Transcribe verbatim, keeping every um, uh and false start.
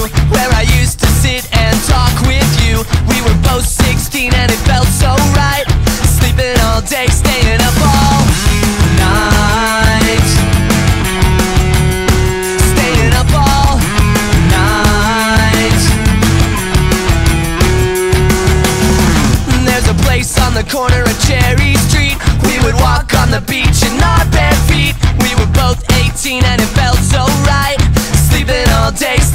where I used to sit and talk with you. We were both sixteen and it felt so right, sleeping all day, staying up all night, staying up all night. There's a place on the corner of Cherry Street. We would walk on the beach in our bare feet. We were both eighteen and it felt so right, sleeping all day,